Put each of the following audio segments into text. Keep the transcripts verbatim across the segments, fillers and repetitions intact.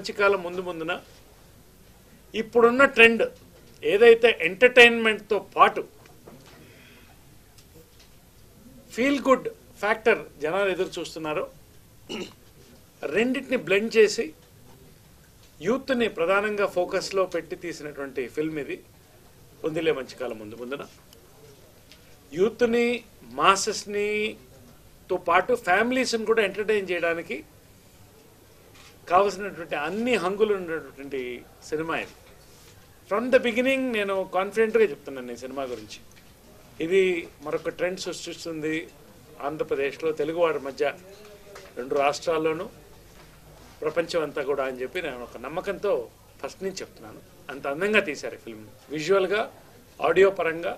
మంచి కాలం ముందు ముందున ఇప్పుడున్న ట్రెండ్ ఏదైతే ఎంటర్టైన్మెంట్తో పాటు ఫీల్ గుడ్ ఫ్యాక్టర్ జనాలు ఎదురు చూస్తున్నారో రెండింటిని బ్లెండ్ చేసి యూత్ని ప్రధానంగా ఫోకస్లో పెట్టి తీసినటువంటి ఫిల్మ్ ఇది వందిలే మంచి కాలం ముందు ముందున. యూత్ని మాసెస్ని తో పాటు ఫ్యామిలీస్ని కూడా ఎంటర్టైన్ చేయడానికి కావలసినటువంటి అన్ని హంగులు ఉన్నటువంటి సినిమా ఇది. ఫ్రమ్ ద బిగినింగ్ నేను కాన్ఫిడెంట్గా చెప్తున్నాను ఈ సినిమా గురించి. ఇది మరొక ట్రెండ్ సృష్టిస్తుంది ఆంధ్రప్రదేశ్లో, తెలుగువాడి మధ్య, రెండు రాష్ట్రాల్లోనూ, ప్రపంచం అంతా కూడా అని చెప్పి నేను ఒక నమ్మకంతో ఫస్ట్ నుంచి చెప్తున్నాను. అంత అందంగా తీశారు ఈ ఫిల్మ్, విజువల్గా, ఆడియో పరంగా.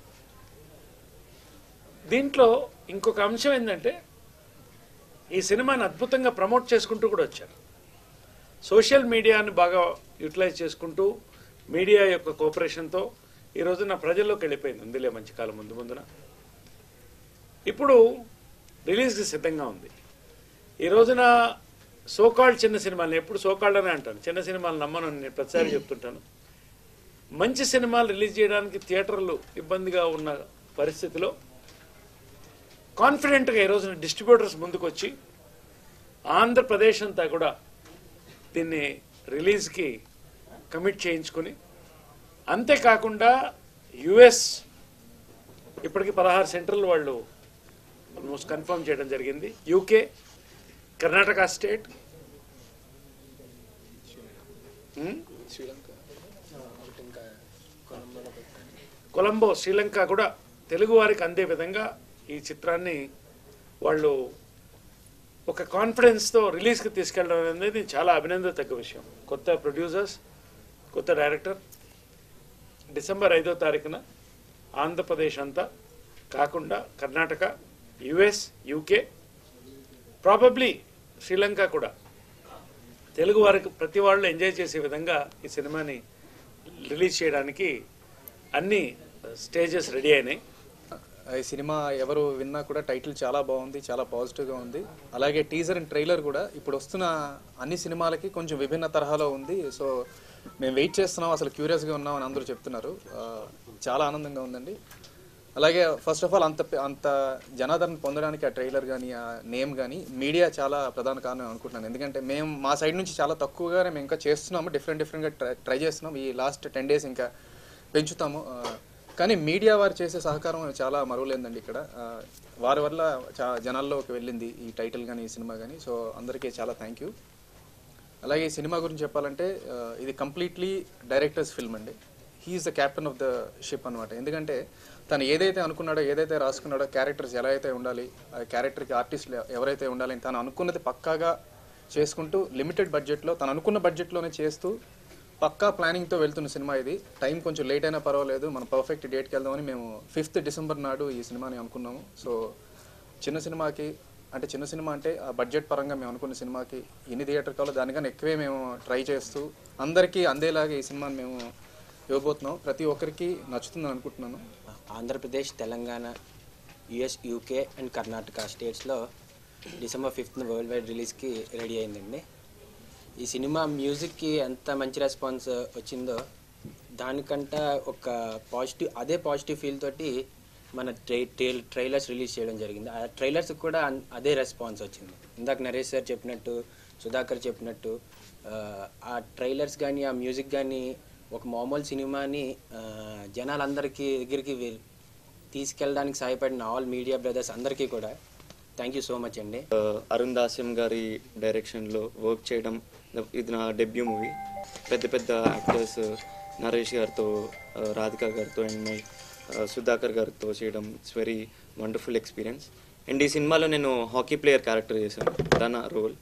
దీంట్లో ఇంకొక అంశం ఏంటంటే ఈ సినిమాని అద్భుతంగా ప్రమోట్ చేసుకుంటూ కూడా వచ్చారు. సోషల్ మీడియాని బాగా యూటిలైజ్ చేసుకుంటూ మీడియా యొక్క కోఆపరేషన్తో ఈ రోజున ప్రజల్లోకి వెళ్ళిపోయింది వందిలే మంచి కాలం ముందు ముందున. ఇప్పుడు రిలీజ్కి సిద్ధంగా ఉంది. ఈ రోజున సోకాల్డ్ చిన్న సినిమాలు, ఎప్పుడు సోకాల్డ్ అనే అంటాను, చిన్న సినిమాలు నమ్మను నేను ప్రతిసారి చెప్తుంటాను. మంచి సినిమాలు రిలీజ్ చేయడానికి థియేటర్లు ఇబ్బందిగా ఉన్న పరిస్థితిలో కాన్ఫిడెంట్గా ఈ రోజున డిస్ట్రిబ్యూటర్స్ ముందుకు వచ్చి ఆంధ్రప్రదేశ్ అంతా కూడా దీన్ని రిలీజ్కి కమిట్ చేయించుకొని, అంతేకాకుండా యుఎస్ ఇప్పటికి పదహారు సెంటర్లు వాళ్ళు ఆల్మోస్ట్ కన్ఫర్మ్ చేయడం జరిగింది. UK, Karnataka state, Colombo, Sri Lanka కూడా తెలుగు వారికి అందే విధంగా ఈ చిత్రాన్ని వాళ్ళు ఒక కాన్ఫిడెన్స్తో రిలీజ్కి తీసుకెళ్ళడం అనేది చాలా అభినందనతగ్గ విషయం. కొత్త ప్రొడ్యూసర్స్, కొత్త డైరెక్టర్. డిసెంబర్ ఐదో తారీఖున ఆంధ్రప్రదేశ్ అంతా కాకుండా Karnataka, US, UK, probably Sri Lanka కూడా తెలుగు వారికి ప్రతి వాళ్ళు ఎంజాయ్ చేసే విధంగా ఈ సినిమాని రిలీజ్ చేయడానికి అన్ని స్టేజెస్ రెడీ అయినాయి. ఈ సినిమా ఎవరు విన్నా కూడా టైటిల్ చాలా బాగుంది, చాలా పాజిటివ్గా ఉంది. అలాగే టీజర్ అండ్ ట్రైలర్ కూడా ఇప్పుడు వస్తున్న అన్ని సినిమాలకి కొంచెం విభిన్న తరహాలో ఉంది. సో మేము వెయిట్ చేస్తున్నాం, అసలు క్యూరియస్గా ఉన్నాం అని అందరూ చెప్తున్నారు. చాలా ఆనందంగా ఉందండి. అలాగే ఫస్ట్ ఆఫ్ ఆల్ అంత అంత జనాదరణ పొందడానికి ఆ ట్రైలర్ కానీ, ఆ నేమ్ కానీ మీడియా చాలా ప్రధాన కారణం అనుకుంటున్నాను. ఎందుకంటే మేము మా సైడ్ నుంచి చాలా తక్కువగానే మేము ఇంకా చేస్తున్నాము, డిఫరెంట్ డిఫరెంట్గా ట్రై ట్రై చేస్తున్నాం. ఈ లాస్ట్ టెన్ డేస్ ఇంకా పెంచుతాము. కానీ మీడియా వారు చేసే సహకారం చాలా మరువలేదండి ఇక్కడ. వారి వల్ల చా జనాల్లోకి వెళ్ళింది ఈ టైటిల్ కానీ, ఈ సినిమా కానీ. సో అందరికీ చాలా థ్యాంక్ యూ. అలాగే ఈ సినిమా గురించి చెప్పాలంటే ఇది కంప్లీట్లీ డైరెక్టర్స్ ఫిల్మ్ అండి. He's the captain of the ship అనమాట. ఎందుకంటే తను ఏదైతే అనుకున్నాడో, ఏదైతే రాసుకున్నాడో, క్యారెక్టర్స్ ఎలా అయితే ఉండాలి, ఆ క్యారెక్టర్కి ఆర్టిస్టులు ఎవరైతే ఉండాలి, తను అనుకున్నది పక్కాగా చేసుకుంటూ లిమిటెడ్ బడ్జెట్లో, తను అనుకున్న బడ్జెట్లోనే చేస్తూ పక్కా ప్లానింగ్తో వెళ్తున్న సినిమా ఇది. టైం కొంచెం లేట్ అయినా పర్వాలేదు, మనం పర్ఫెక్ట్ డేట్కి వెళ్దామని మేము ఫిఫ్త్ డిసెంబర్ నాడు ఈ సినిమాని అనుకున్నాము. సో చిన్న సినిమాకి, అంటే చిన్న సినిమా అంటే ఆ బడ్జెట్ పరంగా మేము అనుకున్న సినిమాకి ఎన్ని థియేటర్ కావాలో దానికన్నా ఎక్కువే మేము ట్రై చేస్తూ అందరికీ అందేలాగా ఈ సినిమాని మేము ఇవ్వబోతున్నాం. ప్రతి ఒక్కరికి నచ్చుతుందని అనుకుంటున్నాను. Andhra Pradesh, Telangana, US, UK and Karnataka స్టేట్స్లో డిసెంబర్ ఫిఫ్త్న వరల్డ్ వైడ్ రిలీజ్కి రెడీ అయిందండి. ఈ సినిమా మ్యూజిక్కి ఎంత మంచి రెస్పాన్స్ వచ్చిందో దానికంట ఒక పాజిటివ్, అదే పాజిటివ్ ఫీల్ తోటి మన ట్రై ట్రైలర్స్ రిలీజ్ చేయడం జరిగింది. ఆ ట్రైలర్స్కి కూడా అదే రెస్పాన్స్ వచ్చింది. ఇందాక నరేష్ సార్ చెప్పినట్టు, సుధాకర్ చెప్పినట్టు, ఆ ట్రైలర్స్ కానీ, ఆ మ్యూజిక్ కానీ ఒక మామూలు సినిమాని జనాలందరికీ దగ్గరికి తీసుకెళ్ళడానికి సహాయపడిన ఆల్ మీడియా బ్రదర్స్ అందరికీ కూడా థ్యాంక్ యూ సో మచ్ అండి. అరుణ్ దాస్యం గారి డైరెక్షన్లో వర్క్ చేయడం ఇది నా డెబ్యూ మూవీ. పెద్ద పెద్ద యాక్టర్స్ నరేష్ గారితో, రాధిక గారితో అండ్ మై సుధాకర్ గారితో చేయడం it's very wonderful experience. And ఈ సినిమాలో నేను హాకీ ప్లేయర్ క్యారెక్టర్ చేశాను. దాని రోల్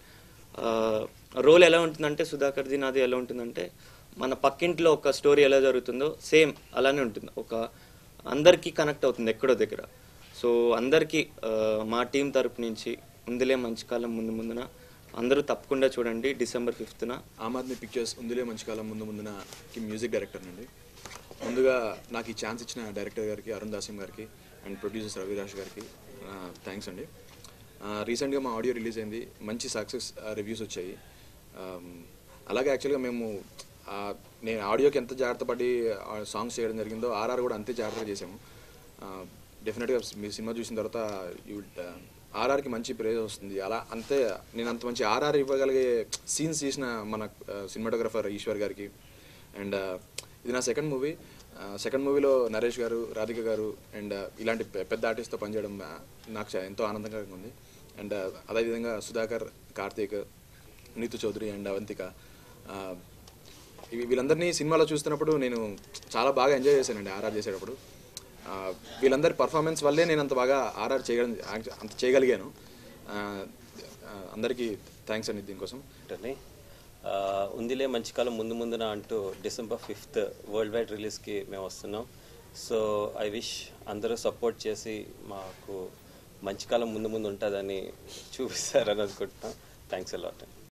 రోల్ ఎలా ఉంటుందంటే, సుధాకర్ది నాది ఎలా ఉంటుందంటే, మన పక్కింట్లో ఒక స్టోరీ ఎలా జరుగుతుందో సేమ్ అలానే ఉంటుంది. ఒక అందరికీ కనెక్ట్ అవుతుంది ఎక్కడో దగ్గర. సో అందరికీ మా టీం తరపు నుంచి ఉందిలే మంచి కాలం ముందు ముందున అందరూ తప్పకుండా చూడండి. డిసెంబర్ ఫిఫ్త్న ఆమ్ ఆద్మీ పిక్చర్స్ ఉందిలే మంచి కాలం ముందు ముందునకి మ్యూజిక్ డైరెక్టర్ అండి. ముందుగా నాకు ఈ ఛాన్స్ ఇచ్చిన డైరెక్టర్ గారికి, అరుణ్ దాస్యం గారికి అండ్ ప్రొడ్యూసర్స్ రవిరాజ్ గారికి థ్యాంక్స్ అండి. రీసెంట్గా మా ఆడియో రిలీజ్ అయింది, మంచి సక్సెస్ రివ్యూస్ వచ్చాయి. అలాగే యాక్చువల్గా మేము నేను ఆడియోకి ఎంత జాగ్రత్త పడి సాంగ్స్ చేయడం జరిగిందో ఆర్ఆర్ కూడా అంతే జాగ్రత్తగా చేసాము. డెఫినెట్గా మీ సినిమా చూసిన తర్వాత యూ వుడ్ ఆర్ఆర్కి మంచి ప్రేజ్ వస్తుంది. అలా అంతే నేను అంత మంచి ఆర్ఆర్ ఇవ్వగలిగే సీన్స్ చేసిన మన సినిమాటోగ్రఫర్ ఈశ్వర్ గారికి. అండ్ ఇది నా సెకండ్ మూవీ. సెకండ్ మూవీలో నరేష్ గారు, రాధిక గారు అండ్ ఇలాంటి పెద్ద ఆర్టిస్ట్తో పనిచేయడం నాకు ఎంతో ఆనందంగా ఉంది. అండ్ అదేవిధంగా సుధాకర్, కార్తీక్, నీతు చౌదరి అండ్ అవంతిక వీళ్ళందరినీ సినిమాలో చూస్తున్నప్పుడు నేను చాలా బాగా ఎంజాయ్ చేశానండి ఆర్ఆర్ చేసేటప్పుడు. వీళ్ళందరి పర్ఫార్మెన్స్ వల్లే నేను అంత బాగా ఆర్ఆర్ చేయగల అంత చేయగలిగాను. అందరికీ థ్యాంక్స్ అండి దీనికోసం. ఉందిలే మంచి కాలం ముందు ముందున అంటూ డిసెంబర్ ఫిఫ్త్ వరల్డ్ వైడ్ రిలీజ్కి మేము వస్తున్నాం. సో ఐ విష్ అందరూ సపోర్ట్ చేసి మాకు మంచి కాలం ముందు ముందు ఉంటుందని చూపిస్తారని అనుకుంటున్నాం. Thanks allot.